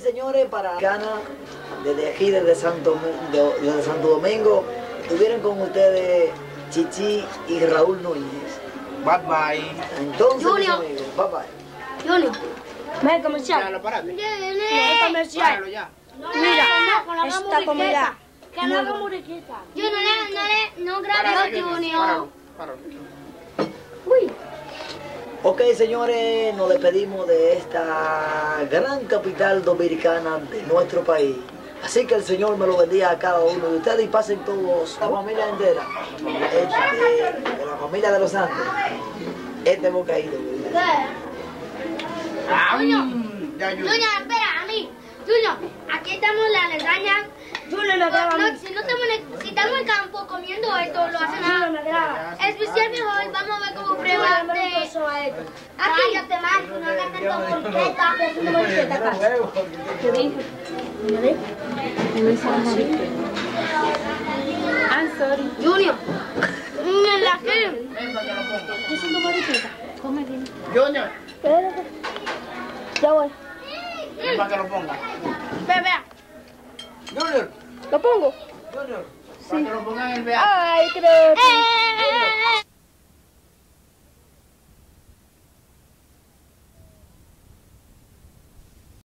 señores, para Cana, desde aquí, desde Santo Domingo, estuvieron con ustedes Chichi y Raúl Núñez. Bye bye. Entonces, Junior. mis amigos, bye bye. Junior. Ve comercial. Ya, lo paraste. No es comercial. Páralo ya. Mira, esta comida. Que no haga muriquita. Yo no grabé a Junior. Páralo. Uy. Ok, señores, nos despedimos de esta gran capital dominicana de nuestro país. Así que el Señor me lo bendiga a cada uno de ustedes y pasen todos, la familia entera, de la familia de los santos, este bocadito. Ya, Junior. Junior, espera, a mí. Junior, aquí estamos la lasaña. Junior me graba a mí. Si estamos en el campo comiendo esto, lo hacen Junior me graba. especial mejor. Vamos a ver cómo prueba de... Aquí. Cállate más, no hagas tanto porqueta. Una morqueta acá. ¿Qué dije? ¿Me dije? I'm sorry. Junior. En la que... Ven para que lo ponga. Yo soy una morqueta. Come bien. Junior, Espérate. Ya voy. ven para que lo ponga. Vea. Junior, ¿Lo pongo? Junior, para que lo pongan en el viaje. Ay, creo que...